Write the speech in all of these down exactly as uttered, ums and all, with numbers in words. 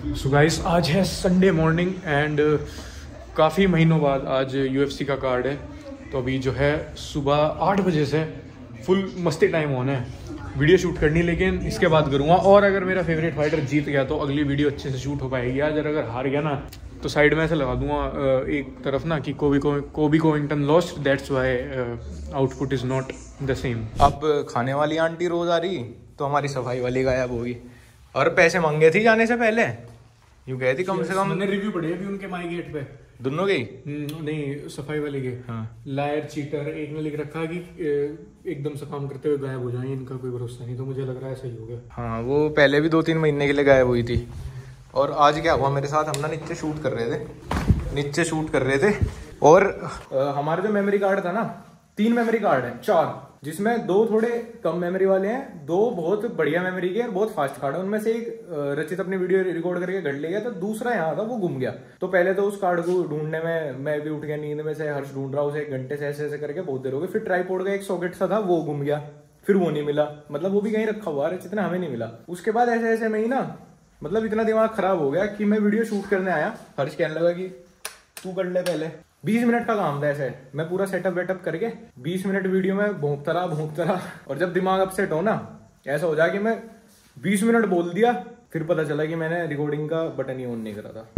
So guys आज है Sunday morning and काफ़ी महीनों बाद आज यूएफसी का कार्ड है। तो अभी जो है सुबह आठ बजे से फुल मस्ती टाइम होना है, वीडियो शूट करनी, लेकिन इसके बाद करूँगा। और अगर मेरा फेवरेट फाइटर जीत गया तो अगली वीडियो अच्छे से शूट हो पाएगी। आज अगर हार गया ना तो साइड में ऐसे लगा दूंगा एक तरफ ना कि कोबी को Kobe Covington lost, that's why output is not the same. अब खाने वाली आंटी रोज आ रही तो हमारी सफाई वाली गायब होगी। और पैसे मांगे थी जाने से पहले, यूँ गए थी कम से कम। मैंने रिव्यू पढ़े अभी उनके माई गेट पे, दोनों गई नहीं सफाई वाले के। हाँ। लायर चीटर एक ने लिख रखा कि एकदम से काम करते हुए गायब हो जाएंगे, इनका कोई भरोसा नहीं। तो मुझे लग रहा है सही हो गया। हाँ, वो पहले भी दो तीन महीने के लिए गायब हुई थी। और आज क्या हुआ मेरे साथ, हम ना नीचे शूट कर रहे थे नीचे शूट कर रहे थे और हमारा जो मेमोरी कार्ड था ना, तीन मेमोरी कार्ड है, चार, जिसमें दो थोड़े कम मेमोरी वाले हैं, दो बहुत बढ़िया मेमोरी के और बहुत फास्ट कार्ड है। उनमें से एक रचित अपनी वीडियो रिकॉर्ड करके घर ले गया था, दूसरा यहाँ था वो गुम गया। तो पहले तो उस कार्ड को ढूंढने में मैं भी उठ गया नींद में से, हर्ष ढूंढ रहा उसे एक घंटे से ऐसे ऐसे करके बहुत देर हो गई। फिर ट्राईपोड का एक सॉकेट सा था वो गुम गया, फिर वो नहीं मिला, मतलब वो भी कहीं रखा हुआ, रचित ने हमें नहीं मिला। उसके बाद ऐसे ऐसे में ही ना मतलब इतना दिमाग खराब हो गया कि मैं वीडियो शूट करने आया, हर्ष कहने लगा कि तू कर ले पहले। बीस मिनट का काम था ऐसे, मैं पूरा सेटअप वेटअप करके बीस मिनट वीडियो में भोंकता रहा भोंकता रहा। और जब दिमाग अपसेट हो ना, ऐसा हो जाए कि मैं बीस मिनट बोल दिया, फिर पता चला कि मैंने रिकॉर्डिंग का बटन ही ऑन नहीं करा था।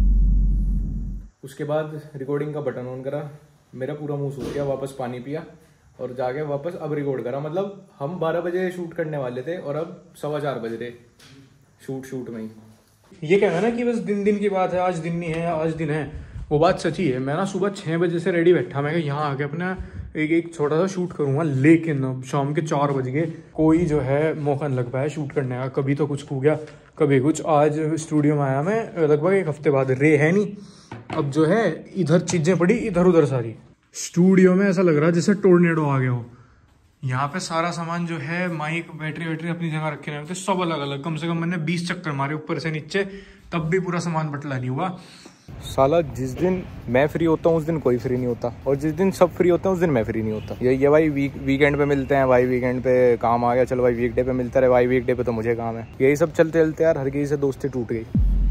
उसके बाद रिकॉर्डिंग का बटन ऑन करा, मेरा पूरा मुंह सूख गया, वापस पानी पिया और जाके वापस अब रिकॉर्ड करा। मतलब हम बारह बजे शूट करने वाले थे और अब सवा चार बज रहे शूट शूट में ही। ये कहना ना कि बस दिन दिन की बात है, आज दिन नहीं है, आज दिन है, वो बात सच्ची है। मैं ना सुबह छः बजे से रेडी बैठा, मैं यहाँ आके अपना एक एक छोटा सा शूट करूँगा, लेकिन अब शाम के चार बज गए, कोई जो है मौका नहीं लग पाया शूट करने का। कभी तो कुछ हो गया, कभी कुछ। आज स्टूडियो में आया मैं लगभग एक हफ्ते बाद, रे है नहीं, अब जो है इधर चीज़ें पड़ी इधर उधर सारी। स्टूडियो में ऐसा लग रहा है जैसे टोर्नेडो आ गया हो। यहाँ पे सारा सामान जो है, माइक बैटरी वैटरी अपनी जगह रखे रहे थे, सब अलग अलग। कम से कम मैंने बीस चक्कर मारे ऊपर से नीचे, तब भी पूरा सामान बटला नहीं हुआ। साला जिस दिन मैं फ्री होता हूँ उस दिन कोई फ्री नहीं होता, और जिस दिन सब फ्री होते हैं उस दिन मैं फ्री नहीं होता। यही है भाई, वीक वीकेंड पे मिलते हैं भाई, वीकेंड पे काम आ गया, चलो भाई वीकडे पे मिलता रहे भाई, वीकडे पे तो मुझे काम है। यही सब चलते चलते यार हर किसी से दोस्ती टूट गई।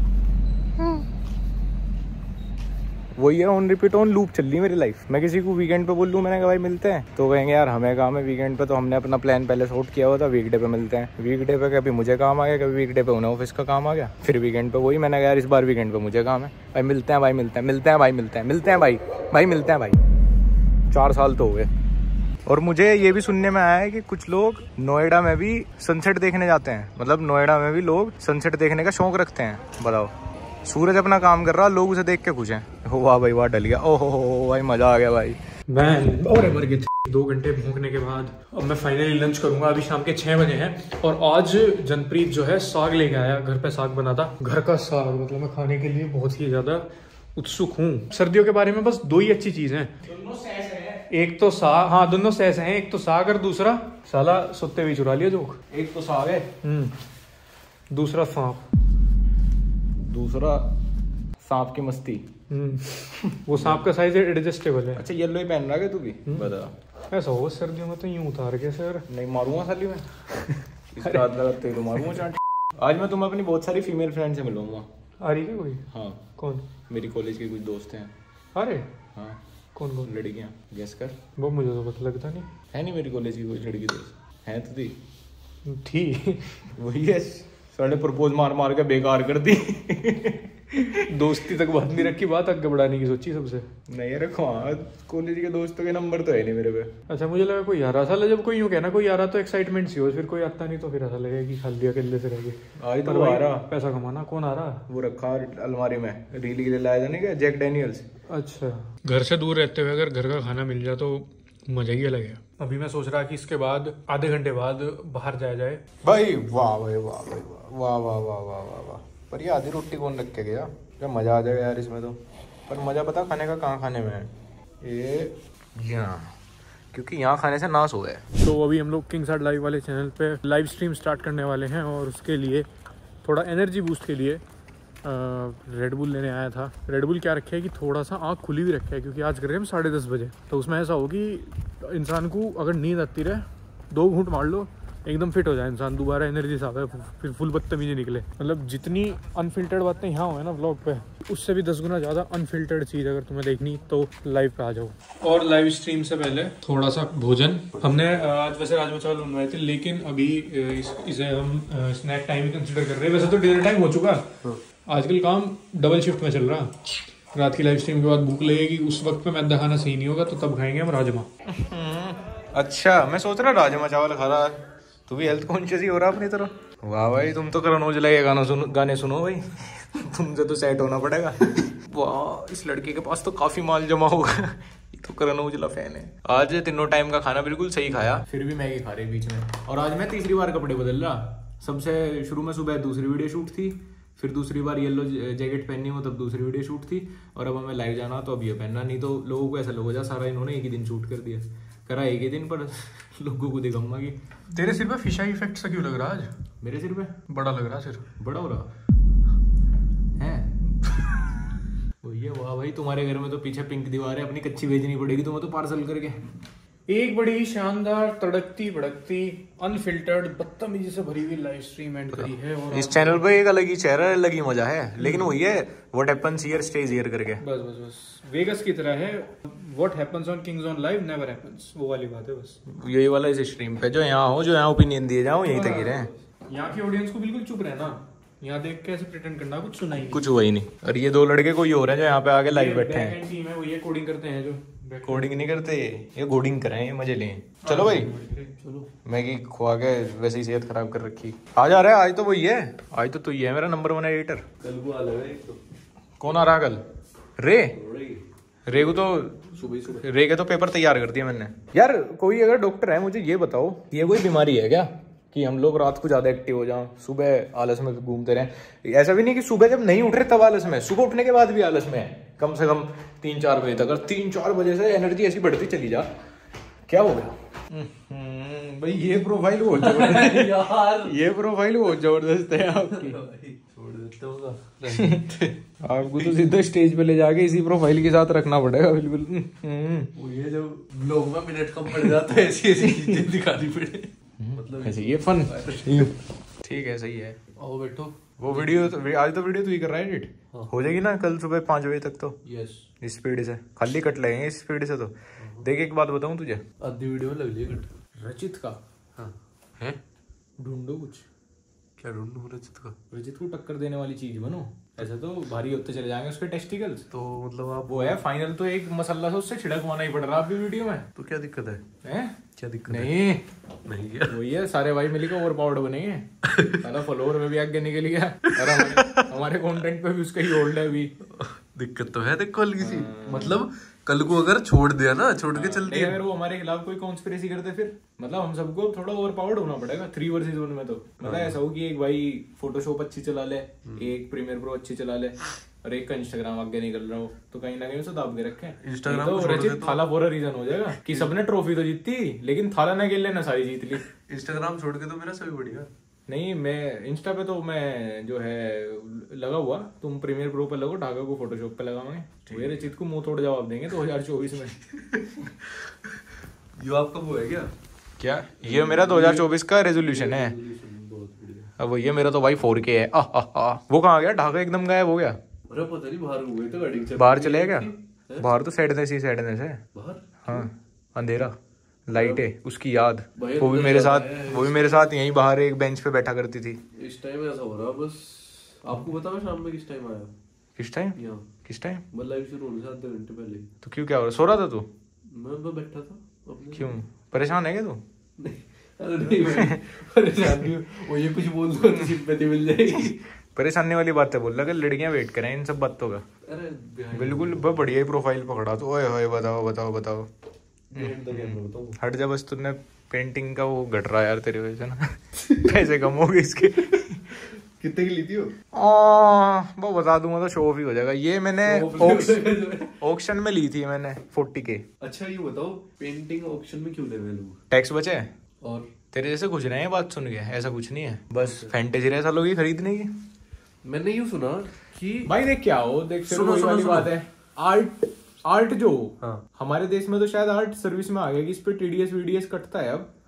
वही है, ऑन रिपीट ऑन लूप चल रही है मेरी लाइफ। मैं किसी को वीकेंड पे बोल लूँ मैंने कहा भाई मिलते हैं, तो कहेंगे यार हमें काम है वीकेंड पे, तो हमने अपना प्लान पहले शॉर्ट किया हुआ था, वीकडे पे मिलते हैं। वीकडे पे कभी मुझे काम आ गया, कभी वीकडे पे उन्हें ऑफिस का काम आ गया, फिर वीकेंड पे वही। मैंने कहा यार इस बार वीकेंड पे मुझे काम है भाई, मिलते हैं भाई, मिलते हैं मिलते हैं भाई, मिलते हैं मिलते हैं भाई भाई मिलते हैं भाई। चार साल तो हो गए। और मुझे ये भी सुनने में आया है कि कुछ लोग नोएडा में भी सनसेट देखने जाते हैं, मतलब नोएडा में भी लोग सनसेट देखने का शौक रखते हैं। बताओ, सूरज अपना काम कर रहा, लोग उसे देख के खुश हैं। हो वाह भाई वाह, डल गया, ओहो हो भाई मजा आ गया भाई। मैं और मर गए दो घंटे भूखने के बाद अब मैं फाइनली लंच करूंगा। अभी शाम के छह बजे हैं और आज जनप्रीत जो है साग लेके आया, घर पे साग बना था, घर का साग। मतलब मैं खाने के लिए बहुत ही ज्यादा उत्सुक हूँ। सर्दियों के बारे में बस दो ही अच्छी चीज है, एक तो साग, हाँ दोनों सहस हैं, एक तो साग और दूसरा साला सुत्ते भी चुरा लिया जोक। एक तो साग है, दूसरा सांप, दूसरा सांप की मस्ती। वो सांप का साइज एडजस्टेबल है। अच्छा येलो ही पहन रहा है तू भी, बता। ऐसा हो सर्दियों में तो यूं उतार के सर नहीं मारूंगा साली में इसका हाथ लगाते तो मारूंगा चाट। आज मैं तुम्हें अपनी बहुत सारी फीमेल फ्रेंड से मिलूंगा। आ रही है कोई? हाँ। कौन? मेरी कॉलेज के कुछ दोस्त हैं। अरे हाँ। कौन कौन? लड़कियाँ, गेस कर। वो मुझे तो पता लगता नहीं है। नहीं मेरी कॉलेज की कोई लड़की दोस्त है तो थी थी वही है, साढ़े प्रपोज मार मार के बेकार कर दी। दोस्ती तक बात नहीं रखी, बात आगे बढ़ाने की सोची सबसे। नहीं रखो, कॉलेज के दोस्तों के नंबर तो है नहीं मेरे पे। अच्छा मुझे लगा कोई यार साला, जब कोई यूं कहना कोई यार तो एक्साइटमेंट सी हो, फिर कोई आता नहीं तो फिर ऐसा लगेगा कि खाली अकेले से रह गए। आज तो आ रहा पैसा कमाना। कौन आ रहा? वो रखा अलमारी में, रील के लिए लाया था नहीं क्या, जैक डैनियल्स। अच्छा, घर से दूर रहते हुए अगर घर का खाना मिल जाए तो मजा ही अलग है। अभी मैं सोच रहा कि इसके बाद आधे घंटे बाद बाहर जाया जाए। भाई वाह भाई वाह भाई वाह वाह वाह वाह वाह वाह। पर ये आधी रोटी कौन रख के गया? क्या मजा आ जाएगा यार इसमें तो। पर मजा पता खाने का कहाँ खाने में है, ये यहाँ, क्योंकि यहाँ खाने से नाश हो गए। तो अभी हम लोग किंग साइड लाइव वाले चैनल पे लाइव स्ट्रीम स्टार्ट करने वाले हैं और उसके लिए थोड़ा एनर्जी बूस्ट के लिए रेड बुल लेने आया था। रेड बुल क्या रखे है कि थोड़ा सा आँख खुली हुई रखे है, क्योंकि आज कर रहे हैं हम साढ़े दस बजे। तो उसमें ऐसा हो कि इंसान को अगर नींद आती रहे, दो घूंट मार लो एकदम फिट हो जाए इंसान, दोबारा एनर्जी से आवे, फिर फुल बदतमीजी निकले। मतलब जितनी अनफिल्टर्ड बातें यहाँ हो ना व्लॉग पे, उससे भी दस गुना ज़्यादा अनफिल्टर्ड चीज़ अगर तुम्हें देखनी तो लाइव पे आ जाओ। और लाइव स्ट्रीम से पहले थोड़ा सा भोजन हमने आज वैसे राजमा चावल बनवाए थे, लेकिन अभी इस, इसे हम स्नैक टाइम ही कंसिडर कर रहे हैं। वैसे तो डिनर टाइम हो चुका, आजकल काम डबल शिफ्ट में चल रहा। रात की लाइव स्ट्रीम के बाद भूख लगेगी, उस वक्त पे मैदा खाना सही नहीं होगा, तो तब खाएंगे हम राजमा। अच्छा, मैं सोच रहा राजमा चावल खा रहा, तू भी हेल्थ कॉन्शियस ही हो रहा अपनी तरह। वाह भाई, तुम तो करण औजला के गाना सुनो, गाने सुनो भाई, तुमसे तो सेट होना पड़ेगा। वाह, इस लड़के के पास तो काफी माल जमा होगा, ये तो करण औजला फैन है। आज तीनों टाइम का खाना बिल्कुल सही खाया, फिर भी मैगी खा रही बीच में। और आज मैं तीसरी बार कपड़े बदल रहा। सबसे शुरू में सुबह दूसरी वीडियो शूट थी, फिर दूसरी बार येलो जैकेट पहननी हो तब दूसरी वीडियो शूट थी, और अब हमें लाइव जाना तो अब ये पहनना। नहीं तो लोगों को ऐसा लोग जा सारा इन्होंने एक ही दिन शूट कर दिया, करा एक ही दिन, पर लोगों को दिखाऊंगा कि तेरे सिर पे फिशा इफेक्ट सा क्यों लग रहा आज? मेरे सिर पे बड़ा लग रहा सिर, बड़ा हो रहा है। ये वाह भाई, तुम्हारे घर में तो पीछे पिंक दीवार है, अपनी कच्ची भेजनी पड़ेगी तुम्हें तो पार्सल करके। एक बड़ी शानदार तड़कती भड़कती अनफिल्टर्ड बदतमीजी से भरी हुई लाइव स्ट्रीम एंड करी है। और इस चैनल पे एक अलग ही चेहरा, अलग ही मजा है, लेकिन वही है what happens here stage here करके। बस बस बस वेगस की तरह है, what happens on kings on live never happens, वो वाली बात है बस। यही वाला इस स्ट्रीम पे, जो यहाँ हो, जो यहाँ ओपिनियन दिए जाओ, यहीं तक ही रहे। यहाँ की ऑडियंस को बिल्कुल चुप रहना, यहाँ देख के ऐसे प्रिटेंड करना कुछ सुना ही कुछ हुआ ही नहीं। और ये दो लड़के कोई और हैं जो यहाँ पे आके लाइव बैठे हैं। टीम है वो, ये कोडिंग करते हैं, जो कोडिंग नहीं करते, ये कोडिंग करें, ये मजे लें। चलो भाई, चलो मैगी खुआ के वैसे ही सेहत खराब कर रखी। आज आ रहा है, आज तो वही है, आज तो तू ही है मेरा नंबर वन एडिटर। कल को आ लगा तो। कौन आ रहा कल? रे रे को तो सुबह सुबह रे के तो पेपर तैयार कर दिया मैंने। यार कोई अगर डॉक्टर है, मुझे ये बताओ, ये कोई बीमारी है क्या कि हम लोग रात को ज्यादा एक्टिव हो जाओ, सुबह आलस में घूमते रहे? ऐसा भी नहीं कि सुबह जब नहीं उठ रहे तब आलस में, सुबह उठने के बाद भी आलस में है, कम से कम तीन चार बजे तक। और तीन चार बजे से एनर्जी ऐसी बढ़ती चली जा, क्या हो गया भाई? ये प्रोफाइल बहुत जबरदस्त यार, ये प्रोफाइल बहुत जबरदस्त है आपकी। छोड़ देते होगा आपको तो सीधा स्टेज पे ले जाके इसी प्रोफाइल के साथ रखना पड़ेगा बिल्कुल। वो ये जब लोग में मिनट कम पड़ जाता है, ऐसी ऐसी चीजें दिखानी पड़े, मतलब ऐसे ये फन। ठीक है, सही है। आओ बैठो। वो वीडियो तो, आज तो वीडियो तू ही कर रहा है एडिट? हाँ। हो जाएगी ना कल सुबह पाँच बजे तक तो? यस। इस स्पीड से खाली कट लगेंगे, इस स्पीड से तो। देख एक बात बताऊं तुझे, आधी वीडियो में लग लिया कट। रचित का हाँ है, ढूंढो कुछ। क्या ढूंढूं रचित का? रचित को टक्कर देने वाली चीज बनो, ऐसा तो भारी होते चले जाएंगे उसके टेस्टिकल्स। तो मतलब आप वो है फाइनल, तो एक मसाला से उससे छिड़कवाना ही पड़ रहा अभी वीडियो में। तो क्या दिक्कत है? हैं? क्या दिक्कत है? नहीं नहीं क्या? वही है, सारे भाई मिलकर ओवर पावर्ड बनेंगे, सारा फॉलोवर में भी आगे निकल गया, और हमारे हमारे कंटेंट पे भी उसका ही होल्ड है अभी। दिक्कत तो है देख कल किसी, मतलब कल को अगर छोड़ दिया ना, छोड़ के चलती है, अगर वो हमारे खिलाफ कोई कॉन्स्पिरेसी करते फिर मतलब हम सबको थोड़ा ओवर पावर्ड होना पड़ेगा थ्री वर्सेस वन में। तो मतलब ऐसा हो कि एक भाई फोटोशॉप अच्छी चला ले, एक प्रीमियर प्रो अच्छी चला ले, और एक का इंस्टाग्राम आगे निकल रहा हो, तो कहीं ना कहीं उसे दाब के रखे। इंस्टाग्राम तो रचित थाला फोर रीजन हो जाएगा कि सबने ट्रॉफी तो जीती, लेकिन थाला ना खेल लेना सारी जीत ली। इंस्टाग्राम छोड़ के तो मेरा सभी बढ़िया। नहीं, मैं इंस्टा पे तो मैं जो है लगा हुआ, तुम प्रीमियर प्रो पे लगो, ढाका को फोटोशॉप पे लगाओगे, वो रचित को मुंह तोड़ जवाब देंगे दो हजार चौबीस में। ये आपका वो है क्या? क्या ये मेरा दो हज़ार चौबीस का रेजोल्यूशन है? अब ये मेरा तो भाई फोर के है। आ, आ, आ, वो कहाँ गया? ढाका एकदम गायब हो गया। अरे पता नहीं बाहर हुए तो गाड़ी चल बाहर चले क्या? बाहर तो सैडनेस ही सैडनेस है बाहर। हाँ, अंधेरा, लाइट है, उसकी याद। वो भी मेरे साथ वो भी मेरे साथ यहीं बाहर एक बेंच पे बैठा करती थी। इस टाइम ऐसा हो रहा बस। आपको बताओ शाम में किस टाइम आया? किस टाइम? यहाँ किस टाइम? मतलब लाइव शुरू होने से आधे घंटे पहले। तो क्यों, क्या हो रहा? सो रहा था तू? मैं मैं बैठा था अपने। क्यों, परेशान है क्या तू? नहीं, अरे नहीं भाई, परेशान नहीं हूँ। वो ये कुछ बोल दो तो सिंपैथी मिल जाएगी। परेशानी वाली बात है, बोल रहा कि लड़कियां वेट करें इन सब बातों का। अरे बिल्कुल बहुत बढ़िया ही प्रोफाइल पकड़ा तो। ओए होए, बताओ बताओ बताओ। behind the camera बताओ। हट जा बस, तुमने पेंटिंग का वो घट रहा है यार तेरी वजह से ना। पैसे कम हो गए इसके। कितने की ली थी वो? आ, वो बता दूंगा तो शो ऑफ ही हो जाएगा। ये मैंने ऑक्शन में ली थी मैंने फोर्टी के। अच्छा ये बताओ, पेंटिंग ऑक्शन में क्यों ले रहे हैं लोग? टैक्स बचे और तेरे जैसे कुछ रहे हैं बात सुन के, ऐसा कुछ नहीं है, बस फैंटेसी रहे सालों की खरीदने की। मैंने यूं सुना कि भाई देख क्या हो, देख सुनो, सुनो, वाली सुनो। बात है, आर्ट आर्ट जो हाँ। हमारे देश में तो शायद आर्ट सर्विस में आ गया कि इस पे टीडीएस वीडीएस कटता है अब। हाँ।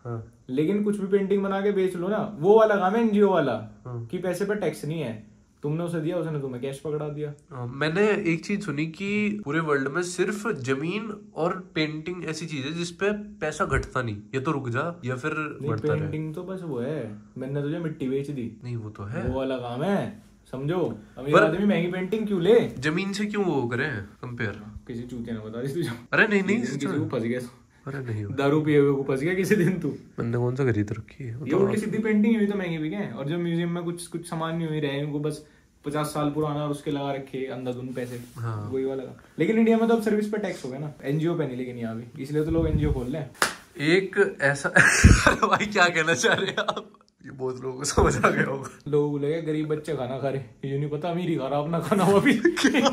लेकिन कुछ भी पेंटिंग बना के बेच लो ना, वो वाला काम है एनजीओ वाला कि पैसे पर टैक्स नहीं है, तुमने उसे दिया, उसने तुम्हें कैश पकड़ा दिया। हाँ, मैंने एक चीज सुनी कि पूरे वर्ल्ड में सिर्फ जमीन और पेंटिंग ऐसी चीज है जिसपे पैसा घटता नहीं, ये तो रुक जा या फिर बढ़ता रहे। पेंटिंग तो बस वो है, मैंने तुझे मिट्टी बेच दी, नहीं वो तो है, वो वाला काम है, समझो। अमीर आदमी महंगी पेंटिंग क्यों ले, जमीन से क्यों वो करे कंपेयर। किसी चूते ने बता दी तुझे। अरे नहीं नहीं, किसी को फंस गया, अरे नहीं, दारू पिए हुए को फंस गया किसी दिन तू। मैंने कौन सा खरीद रखी है ये उल्टी सीधी पेंटिंग हुई तो महंगी बिके, और जो म्यूजियम में कुछ कुछ सामान नहीं हुई रहे उनको बस पचास साल पुराना और उसके लगा रखे अंधाधुन पैसे, हाँ। वही वाला। लेकिन इंडिया में तो अब सर्विस पे टैक्स हो गया ना, एनजीओ पे नहीं, लेकिन यहाँ भी, इसलिए तो लोग एनजीओ खोल रहे हैं। एक ऐसा भाई क्या कहना चाह रहे हैं आप, ये बहुत लोगों को समझ आ गया होगा। लोगों को लगे गरीब बच्चे खाना खा रहे, ये नहीं पता अमीर ही खा रहा अपना खाना, वो भी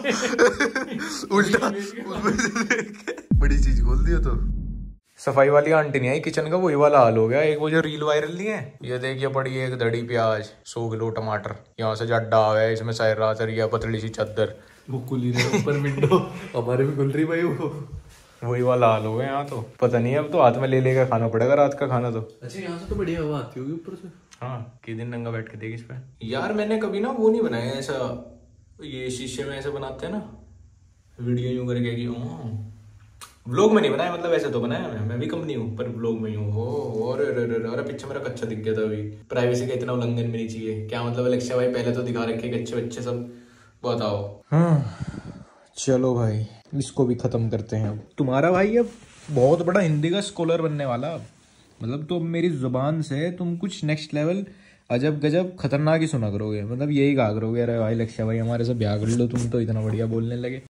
उल्टा बड़ी चीज खोल दिया। तो सफाई वाली आंटी नहीं आई, किचन का वही वाला हाल हो गया। एक वो जो रील वायरल नहीं है, ये देखिए पड़ी एक दड़ी प्याज, सौ किलो टमाटर, यहाँ से जड्डा है, इसमें सायरा सरिया पतली सी चादर, वो खुल ही रहा ऊपर विंडो हमारे भी खुल रही भाई, वो वही वाला हाल हो गया यहाँ तो। पता नहीं, अब तो हाथ में ले लेकर खाना पड़ेगा रात का खाना तो। अच्छा यहाँ से तो बढ़िया हवा आती होगी ऊपर से। हाँ, किस दिन नंगा बैठ के देख इस पे। यार मैंने कभी ना वो नहीं बनाया ऐसा, ये शीशे में ऐसे बनाते हैं ना वीडियो यूं करके कि व्लॉग में नहीं बनाया, मतलब ऐसे तो बनाया मैं मैं भी कंपनी हूँ पर व्लॉग में हूँ। हो अरे अरे अरे पीछे मेरा कच्चा दिख गया था अभी। प्राइवेसी का इतना उल्लंघन भी नहीं चाहिए, क्या मतलब लक्ष्य भाई, पहले तो दिखा रखे कच्चे बच्चे सब, बताओ। हाँ चलो भाई, इसको भी खत्म करते हैं। अब तुम्हारा भाई अब बहुत बड़ा हिंदी का स्कॉलर बनने वाला, मतलब तो मेरी जुबान से तुम कुछ नेक्स्ट लेवल अजब गजब खतरनाक ही सुना करोगे, मतलब यही कहा करोगे, अरे भाई लक्ष्य भाई हमारे से ब्याह कर लो, तुम तो इतना बढ़िया बोलने लगे।